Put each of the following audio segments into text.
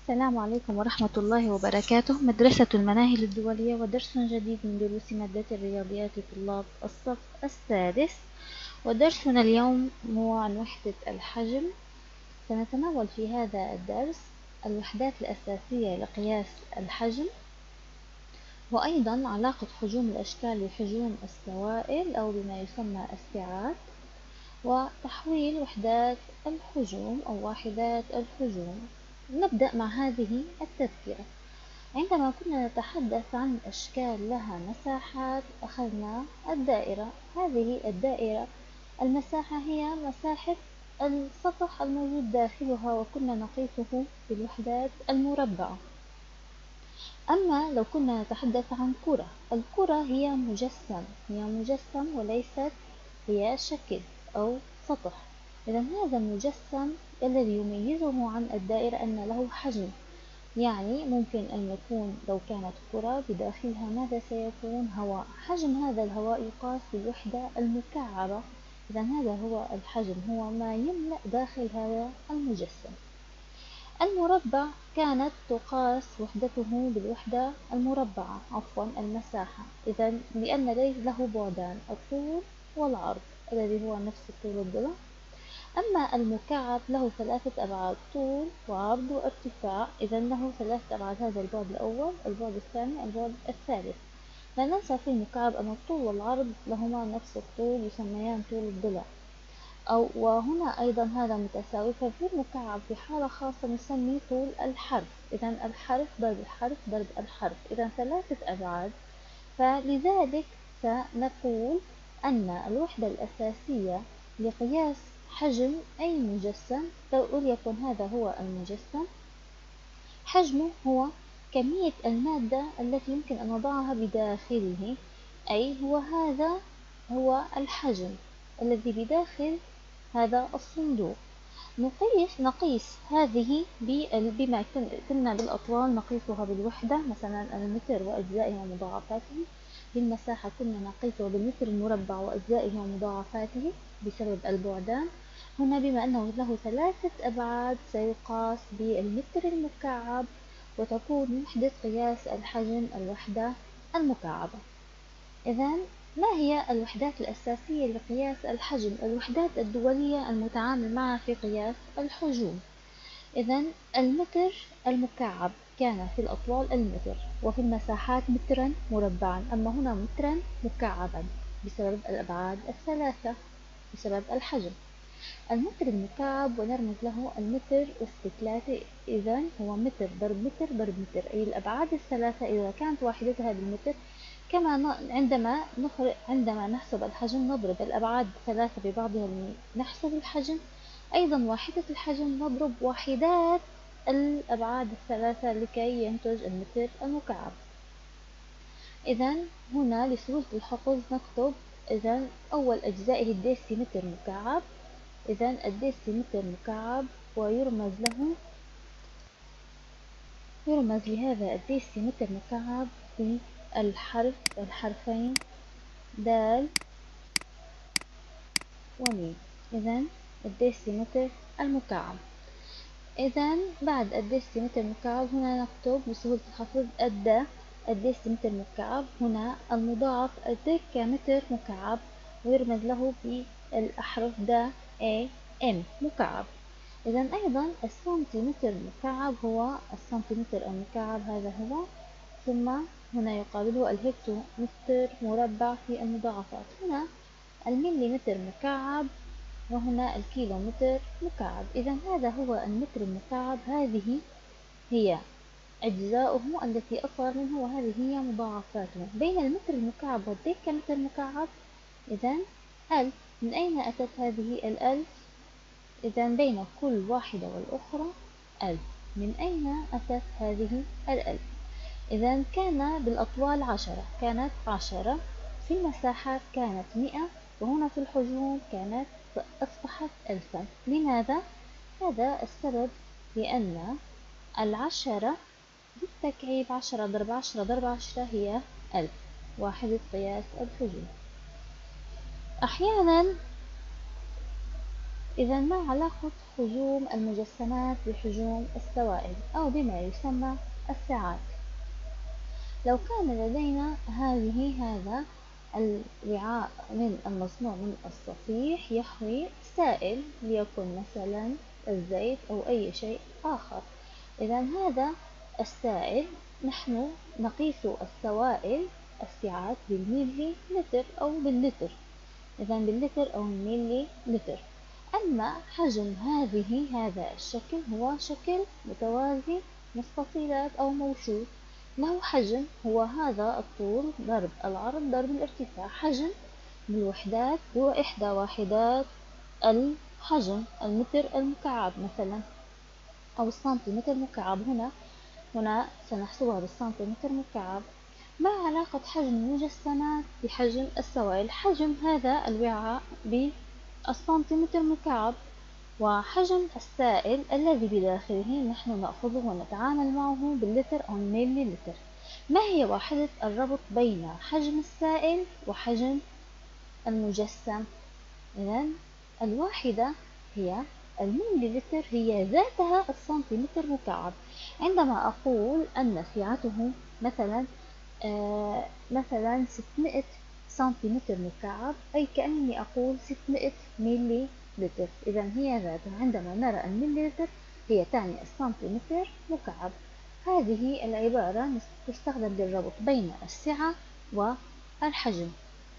السلام عليكم ورحمة الله وبركاته. مدرسة المناهل الدولية ودرس جديد من دروس مادة الرياضيات لطلاب الصف السادس. ودرسنا اليوم هو عن وحدة الحجم. سنتناول في هذا الدرس الوحدات الأساسية لقياس الحجم، وأيضا علاقة حجوم الأشكال بحجوم السوائل أو بما يسمى السعات، وتحويل وحدات الحجوم أو واحدات الحجوم. نبدأ مع هذه التذكرة. عندما كنا نتحدث عن أشكال لها مساحات أخذنا الدائرة. هذه الدائرة المساحة هي مساحة السطح الموجود داخلها، وكنا نقيسه بالوحدات المربعة. أما لو كنا نتحدث عن كرة، الكرة هي مجسم وليست هي شكل أو سطح. إذا هذا المجسم الذي يميزه عن الدائرة أن له حجم، يعني ممكن أن يكون لو كانت كرة بداخلها ماذا سيكون؟ هواء. حجم هذا الهواء يقاس بالوحدة المكعبة. إذا هذا هو الحجم، هو ما يملأ داخل هذا المجسم. المربع كانت تقاس وحدته بالوحدة المربعة، المساحة. إذا لأن له بعدان، الطول والعرض الذي هو نفس طول الضلع. أما المكعب له ثلاثة أبعاد، طول وعرض وارتفاع. إذا له ثلاثة أبعاد، هذا البعد الأول، البعد الثاني، البعد الثالث. لا ننسى في المكعب أن الطول والعرض لهما نفس الطول، يسميان طول الضلع. وهنا أيضا هذا متساوي. ففي المكعب في حالة خاصة نسمي طول الحرف. إذا الحرف ضرب الحرف ضرب الحرف، إذا ثلاثة أبعاد. فلذلك سنقول أن الوحدة الأساسية لقياس حجم أي مجسم، وليكن هذا هو المجسم، حجمه هو كمية المادة التي يمكن أن نضعها بداخله، أي هذا هو الحجم الذي بداخل هذا الصندوق. نقيس هذه بما كنا بالأطوال نقيسها بالوحدة، مثلا المتر وأجزائه ومضاعفاته. بالمساحة كنا نقيسه بالمتر المربع وأجزائه ومضاعفاته بسبب البعدان. هنا بما أنه له ثلاثة أبعاد سيقاس بالمتر المكعب، وتكون وحدة قياس الحجم الوحدة المكعبة. إذا ما هي الوحدات الأساسية لقياس الحجم؟ الوحدات الدولية المتعامل معها في قياس الحجوم. إذا المتر المكعب كان في الأطوال المتر، وفي المساحات مترا مربعا. أما هنا مترا مكعبا بسبب الأبعاد الثلاثة، بسبب الحجم. المتر المكعب ونرمز له المتر أس 3. إذا هو متر ضرب متر ضرب متر، أي الأبعاد الثلاثة إذا كانت واحدتها بالمتر. كما عندما نحسب الحجم نضرب الأبعاد الثلاثة ببعضها نحسب الحجم. أيضا واحدة الحجم نضرب وحدات الأبعاد الثلاثة لكي ينتج المتر المكعب. إذا هنا لسهولة الحفظ نكتب إذا أول أجزائه الديسيمتر مكعب. إذا الديسيمتر مكعب، ويرمز لهذا الديسيمتر مكعب بالحرفين دال وميم. إذا الديسيمتر المكعب. إذا بعد الديسيمتر المكعب هنا نكتب لسهولة الحفظ الديسيمتر مكعب. هنا المضاعف الديكامتر مكعب، ويرمز له بالأحرف د A M مكعب. إذا أيضا السنتيمتر المكعب هو السنتيمتر المكعب، هذا هو. ثم هنا يقابله الهكتومتر مربع في المضاعفات. هنا المليمتر مكعب، وهنا الكيلومتر مكعب. إذا هذا هو المتر المكعب. هذه هي أجزاؤه التي أصغر منه، وهذه هي مضاعفاته. بين المتر المكعب والديكامتر المكعب إذا 1000. من أين أتت هذه الألف؟ إذا بين كل واحدة والأخرى 1000. من أين أتت هذه الألف؟ إذا كان بالأطوال 10، كانت 10. في المساحات كانت 100، وهنا في الحجوم كانت أصبحت 1000. لماذا؟ هذا السبب لأن 10 بالتكعيب، 10 ضرب 10 ضرب 10 هي 1000، واحدة قياس الحجوم. أحيانا إذا ما علاقة حجوم المجسمات بحجوم السوائل أو بما يسمى السعات؟ لو كان لدينا هذا الوعاء من المصنوع من الصفيح يحوي سائل ليكن مثلا الزيت أو أي شيء آخر، إذا هذا السائل نحن نقيس السوائل السعات بالميلي لتر أو باللتر، إذا باللتر أو الميلي لتر. أما حجم هذا الشكل هو شكل متوازي مستطيلات أو موشوط، له حجم هو هذا الطول ضرب العرض ضرب الارتفاع، حجم بالوحدات هو إحدى وحدات الحجم، المتر المكعب مثلا أو السنتيمتر مكعب. هنا سنحسبها بالسنتيمتر مكعب. ما علاقة حجم المجسمات بحجم السوائل؟ حجم هذا الوعاء بالسنتيمتر مكعب، وحجم السائل الذي بداخله نحن نأخذه ونتعامل معه باللتر أو الميلي لتر. ما هي واحدة الربط بين حجم السائل وحجم المجسم؟ إذن الواحدة هي الميلي لتر، هي ذاتها السنتيمتر مكعب. عندما أقول أن سعته مثلا 600 سنتيمتر مكعب، أي كأني أقول 600 ميلي لتر، إذا هي ذاتها. عندما نرى الميلي لتر هي تعني السنتيمتر مكعب. هذه العبارة تستخدم للربط بين السعة والحجم.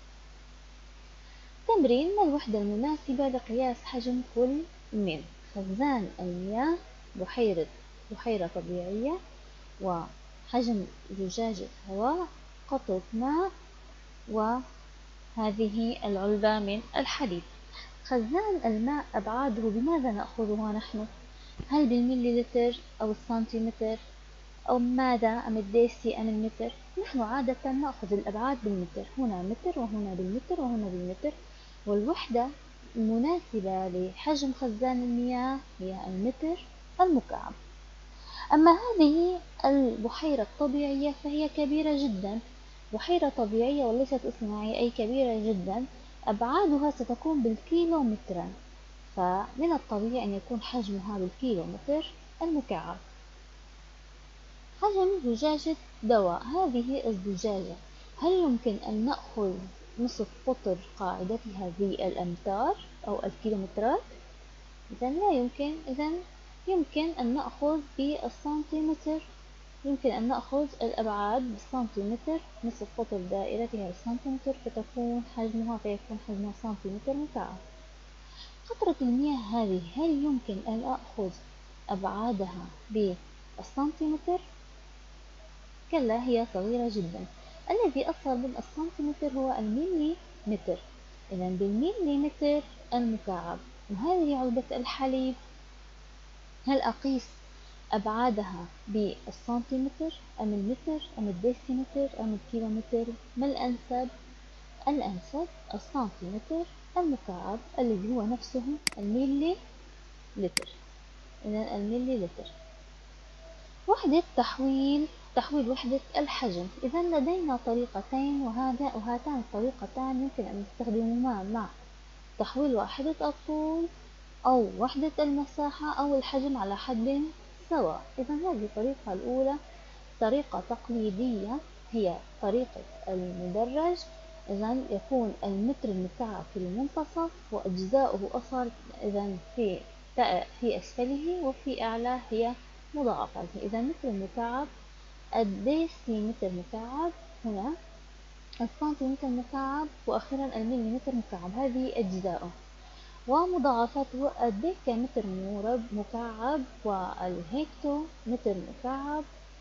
تمرين: ما الوحدة المناسبة لقياس حجم كل من خزان المياه، بحيرة طبيعية، وحجم زجاجة هواء، قطرة ماء، وهذه العلبة من الحليب. خزان الماء أبعاده بماذا نأخذها نحن؟ هل بالملي لتر أو السنتيمتر أو ماذا، أم الديسي أم المتر؟ نحن عادة نأخذ الأبعاد بالمتر، هنا متر وهنا بالمتر وهنا بالمتر، والوحدة المناسبة لحجم خزان المياه هي المتر المكعب. أما هذه البحيرة الطبيعية فهي كبيرة جدا، بحيرة طبيعية وليست اصطناعية، أي كبيرة جدا، أبعادها ستكون بالكيلومترا، فمن الطبيعي أن يكون حجمها بالكيلومتر المكعب. حجم زجاجة دواء، هذه الزجاجة هل يمكن أن نأخذ نصف قطر قاعدتها بالأمتار أو الكيلومترات؟ إذا لا يمكن، إذا يمكن أن نأخذ بالسنتيمتر، يمكن أن نأخذ الأبعاد بالسنتيمتر، نصف قطر دائرتها بالسنتيمتر فيكون حجمها سنتيمتر مكعب. قطرة المياه هذه هل يمكن أن أخذ أبعادها بالسنتيمتر؟ كلا، هي صغيرة جدا. الذي أصغر من السنتيمتر هو الميلي متر، إذا بالميلي متر المكعب. وهذه علبة الحليب هل أقيس أبعادها بالسنتيمتر أم المتر أم الديسيمتر أم الكيلومتر؟ ما الأنسب؟ الأنسب السنتيمتر المكعب الذي هو نفسه الميلي لتر، إذا الميلي لتر. وحدة تحويل وحدة الحجم. إذا لدينا طريقتين، وهاتان الطريقتان يمكن أن نستخدمهما مع تحويل وحدة الطول أو وحدة المساحة أو الحجم على حد سواء. إذا هذه الطريقة الأولى طريقة تقليدية، هي طريقة المدرج. إذا يكون المتر المكعب في المنتصف وأجزاؤه أصغر، إذا في أسفله وفي أعلاه هي مضاعفاته. إذا متر مكعب، الديسيمتر مكعب، هنا السنتيمتر مكعب، وأخيرا المليمتر مكعب، هذه أجزاؤه. ومضاعفاته الديكامتر مكعب، والهكتومتر مكعب،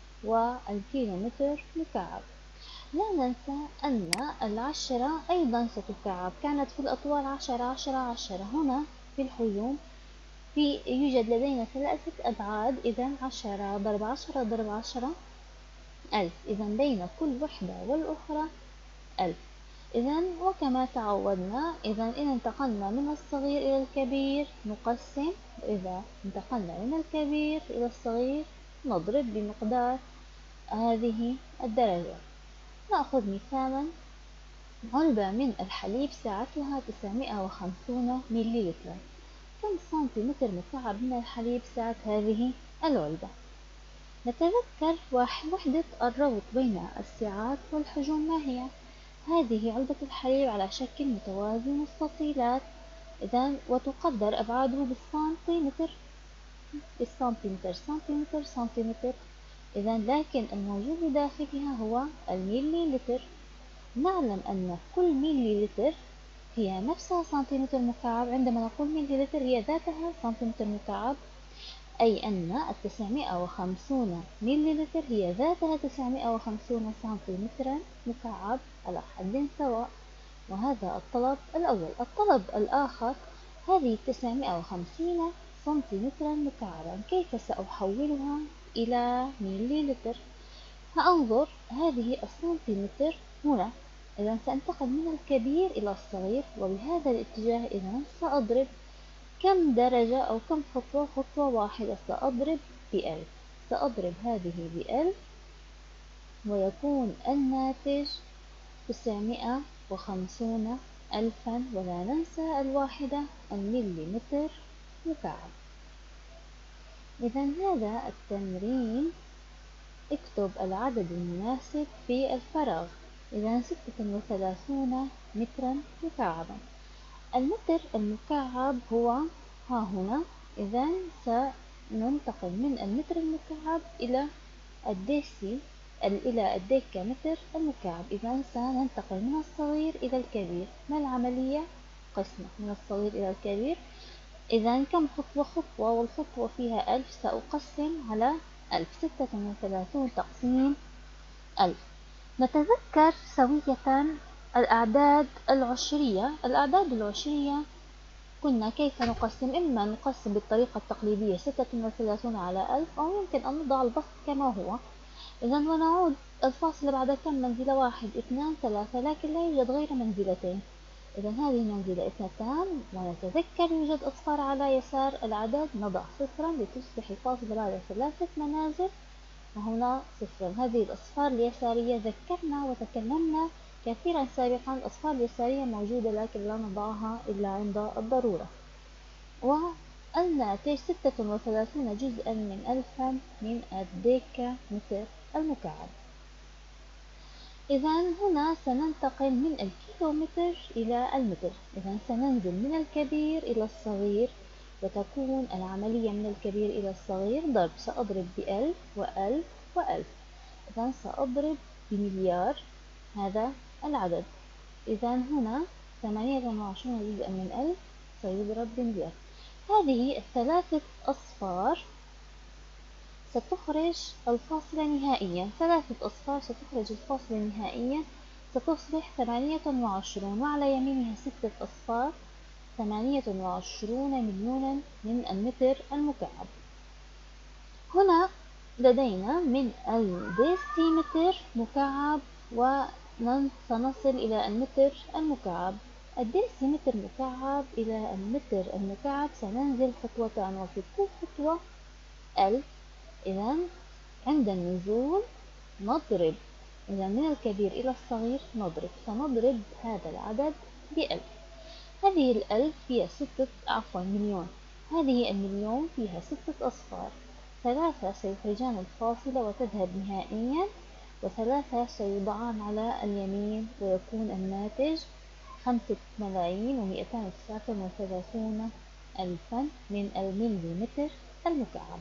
والكيلومتر مكعب. لا ننسى أن العشرة أيضا ستكعب، كانت في الأطوال 10 هنا في الحجوم يوجد لدينا 3 أبعاد، إذا 10 ضرب 10 ضرب 10 ألف، إذا بين كل وحدة والأخرى 1000. إذا وكما تعودنا، إذا إن انتقلنا من الصغير إلى الكبير نقسم، وإذا انتقلنا من الكبير إلى الصغير نضرب بمقدار هذه الدرجة. نأخذ مثالا: علبة من الحليب سعتها 950 مليلتر، كم سنتيمتر مكعب من الحليب سعة هذه العلبة؟ نتذكر وحدة الربط بين السعات والحجم ما هي؟ هذه علبة الحليب على شكل متوازي مستطيلات، إذن وتقدر أبعاده سنتيمتر. إذن لكن الموجود داخلها هو الميلي لتر. نعلم أن كل ميلي لتر هي نفسها سنتيمتر مكعب. عندما نقول ميلي لتر هي ذاتها سنتيمتر مكعب، أي أن 950 ميلي لتر هي ذاتها 950 سنتيمترا مكعب على حد سواء. وهذا الطلب الأول. الطلب الآخر، هذه 950 سنتيمترا مكعبا كيف سأحولها إلى ميلي لتر؟ فأنظر هذه السنتيمتر هنا، إذا سأنتقل من الكبير إلى الصغير وبهذا الاتجاه. إذا سأضرب كم درجة أو كم خطوة؟ خطوة واحدة. سأضرب ب1000. سأضرب هذه ب1000 ويكون الناتج 950 ألفا، ولا ننسى الواحدة المليمتر مكعب. إذا هذا التمرين، اكتب العدد المناسب في الفراغ. إذا 36 مترا مكعبا. المتر المكعب هو ها هنا. إذا سننتقل من المتر المكعب إلى الديكامتر المكعب. إذا سننتقل من الصغير إلى الكبير. ما العملية؟ قسمة من الصغير إلى الكبير. إذا كم خطوة؟ خطوة، والخطوة فيها 1000. سأقسم على 1000. 36 تقسيم 1000. نتذكر سوية الأعداد العشرية. الأعداد العشرية كنا كيف نقسم؟ إما نقسم بالطريقة التقليدية 36 على 1000، أو يمكن أن نضع البسط كما هو. إذا ونعود الفاصلة بعد كم منزلة؟ 1 2 3، لكن لا يوجد غير منزلتين. إذا هذه منزلة 2، ونتذكر يوجد أصفار على يسار العدد، نضع صفرا لتصبح الفاصلة بعد 3 منازل، وهنا صفرا. هذه الأصفار اليسارية ذكرنا وتكلمنا كثيرا سابقا. الأصفار اليسارية موجودة لكن لا نضعها إلا عند الضرورة. والناتج 36 جزءا من 1000 من الديكامتر المكعب. إذا هنا سننتقل من الكيلومتر إلى المتر. إذا سننزل من الكبير إلى الصغير، وتكون العملية من الكبير إلى الصغير ضرب. سأضرب ب1000 و1000 و1000. إذا سأضرب بمليار هذا العدد. إذا هنا 28 جزءا من 1000 سيضرب بمليار. هذه الثلاثة أصفار ستخرج الفاصلة نهائيا. 3 أصفار ستخرج الفاصلة نهائيا، ستصبح 28، وعلى يمينها 6 أصفار، 28 مليونا من المتر المكعب. هنا لدينا من الديسيمتر مكعب، وسنصل إلى المتر المكعب. الديسيمتر مكعب إلى المتر المكعب سننزل خطوتان، وفي كل خطوة 1000. إذا عند النزول نضرب. إذا من الكبير إلى الصغير نضرب. سنضرب هذا العدد ب1000. هذه ال1000 هي مليون. هذه المليون فيها 6 أصفار. 3 سيخرجان الفاصلة وتذهب نهائيا، و3 سيوضعان على اليمين، ويكون الناتج 5,239 ألفا من المليمتر المكعب.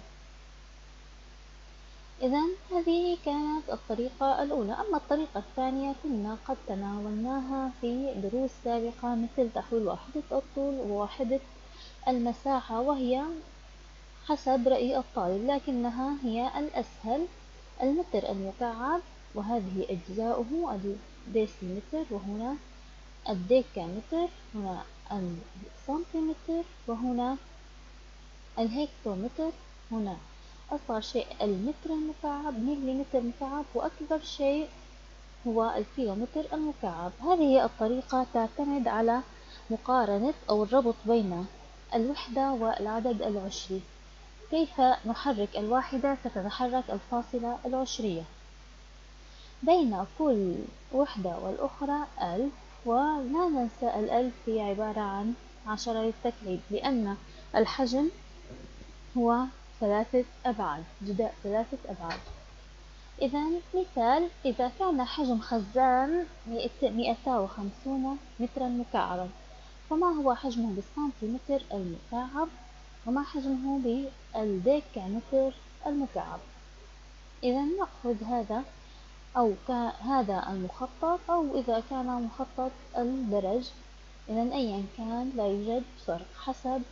إذا هذه كانت الطريقة الأولى. أما الطريقة الثانية كنا قد تناولناها في دروس سابقة، مثل تحويل وحدة الطول ووحدة المساحة، وهي حسب رأي الطالب، لكنها هي الأسهل. المتر المكعب، وهذه أجزاؤه: الديسيمتر، وهنا الديكامتر، هنا السنتيمتر، وهنا الهكتومتر، هنا أصغر شيء المتر المكعب، مليمتر مكعب، وأكبر شيء هو الكيلومتر المكعب. هذه الطريقة تعتمد على مقارنة أو الربط بين الوحدة والعدد العشري. كيف نحرك الواحدة؟ ستتحرك الفاصلة العشرية. بين كل وحدة والأخرى 1000، ولا ننسى ال1000 هي عبارة عن 10 للتكعيب، لأن الحجم هو 3 أبعاد، جداء 3 أبعاد. إذا مثال: إذا كان حجم خزان 250 مترا مكعبا، فما هو حجمه بالسنتيمتر المكعب وما حجمه بالديكامتر المكعب؟ إذا نأخذ هذا أو هذا المخطط، أو إذا كان مخطط الدرج، إذا أيا كان لا يوجد فرق حسب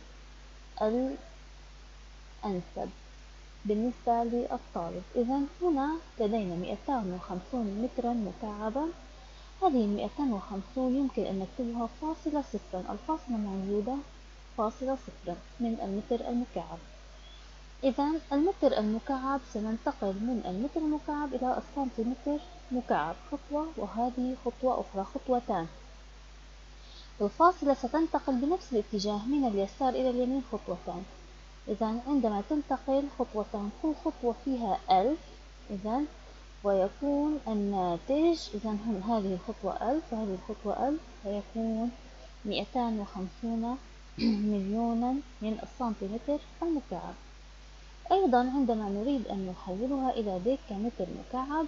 الأنسب بالنسبة للطالب. إذا هنا لدينا 250 مترا مكعبا. هذه 250 يمكن أن نكتبها فاصلة صفرا، الفاصلة موجودة فاصلة صفرا من المتر المكعب. إذا المتر المكعب سننتقل من المتر المكعب إلى السنتيمتر مكعب خطوة، وهذه خطوة أخرى، خطوتان. الفاصلة ستنتقل بنفس الاتجاه من اليسار إلى اليمين خطوتان. إذا عندما تنتقل خطوتان كل خطوة فيها 1000، إذا ويكون الناتج، إذا هذه الخطوة 1000 وهذه الخطوة 1000، فيكون 250 مليونا من السنتيمتر المكعب. أيضا عندما نريد أن نحولها إلى ديكامتر مكعب،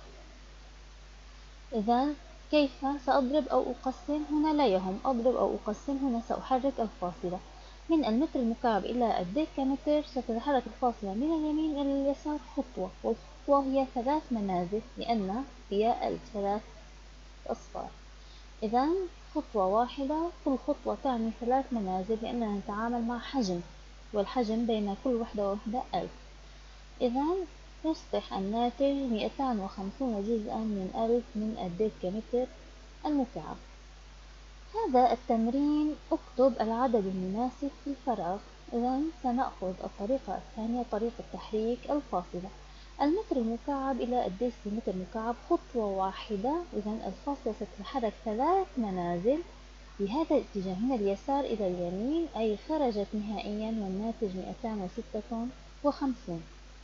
إذا كيف سأضرب أو أقسم؟ هنا لا يهم أضرب أو أقسم، هنا سأحرك الفاصلة من المتر المكعب إلى الديكامتر. ستتحرك الفاصلة من اليمين إلى اليسار خطوة، والخطوة هي 3 منازل لأن هي 1000 3 أصفار. إذا خطوة واحدة، كل خطوة تعني 3 منازل لأننا نتعامل مع حجم، والحجم بين كل وحدة ووحدة 1000. إذا يصبح الناتج 250 جزءا من 1000 من الديكامتر المكعب. هذا التمرين اكتب العدد المناسب في الفراغ. إذا سنأخذ الطريقة الثانية، طريقة تحريك الفاصلة. المتر المكعب إلى الديسيمتر مكعب خطوة واحدة، إذا الفاصلة ستتحرك 3 منازل بهذا الاتجاه من اليسار إلى اليمين، أي خرجت نهائيا والناتج 256.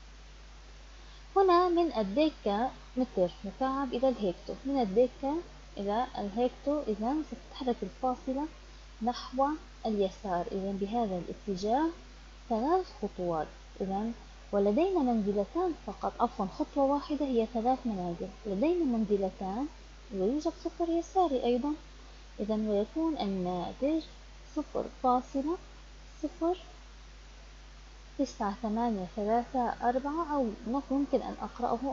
هنا من الديكا متر مكعب إلى الهكتو، من الديكا إلى الهكتو، إذا ستتحرك الفاصلة نحو اليسار، إذا بهذا الاتجاه 3 خطوات. إذا ولدينا منزلتان فقط، عفوا خطوة واحدة هي 3 منازل، لدينا منزلتان ويوجد صفر يساري أيضا. إذا ويكون الناتج 0.98334، أو ممكن أن أقرأه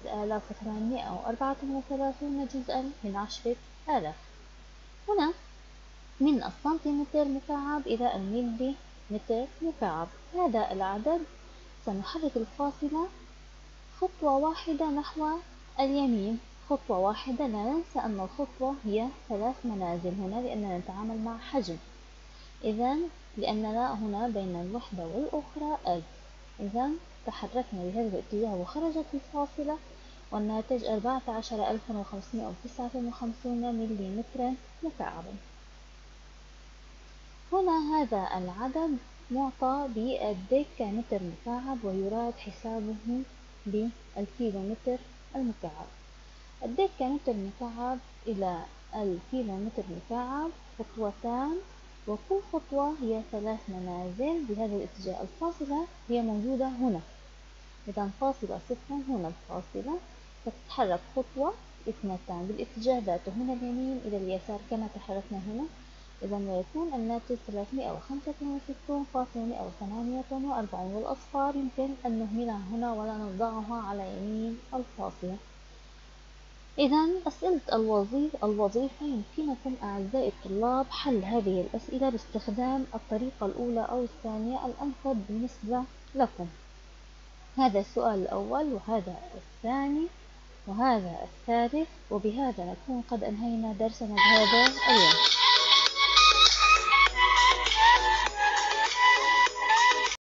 9834 جزءا من 10,000. هنا من السنتيمتر مكعب إلى الملي متر مكعب، هذا العدد سنحرك الفاصلة خطوة واحدة نحو اليمين، خطوة واحدة، لا ننسى أن الخطوة هي 3 منازل هنا لأننا نتعامل مع حجم. إذا لأننا هنا بين الوحدة والأخرى 1000، إذا تحركنا بهذا الاتجاه وخرجت الفاصلة، والناتج 14559 ملي مترا مكعبا. هنا هذا العدد معطى بالديكامتر مكعب ويراد حسابه بالكيلومتر المكعب. الديكامتر مكعب إلى الكيلومتر مكعب خطوتان، وكل خطوة هي 3 منازل بهذا الاتجاه. الفاصلة هي موجودة هنا، إذا فاصلة صفر هنا الفاصلة، فتتحرك خطوة اثنتان بالاتجاه ذاته من اليمين إلى اليسار كما تحركنا هنا. إذا ويكون الناتج 365.148، والأصفار يمكن أن نهملها هنا ولا نضعها على يمين الفاصلة. إذا أسئلة الوظيفة يمكنكم أعزائي الطلاب حل هذه الأسئلة باستخدام الطريقة الأولى أو الثانية الأنسب بالنسبة لكم. هذا السؤال الأول، وهذا الثاني، وهذا الثالث، وبهذا نكون قد أنهينا درسنا بهذا اليوم.